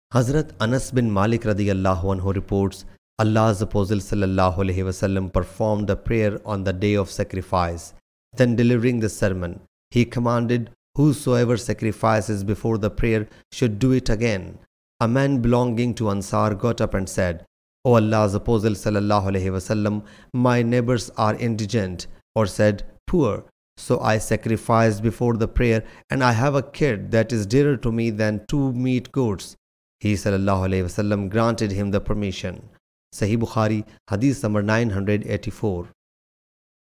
Hazrat Anas bin Malik radiyallahu anhu reports, Allah's Apostle sallallahu alaihi wasallam performed a prayer on the day of sacrifice. Then delivering the sermon, he commanded, whosoever sacrifices before the prayer should do it again. A man belonging to Ansar got up and said, O Allah's Apostle sallallahu alaihi wasallam, my neighbors are indigent, or said, poor. So I sacrificed before the prayer, and I have a kid that is dearer to me than 2 meat goats. He sallallahu alaihi wasallam granted him the permission. Sahih Bukhari, Hadith number 984.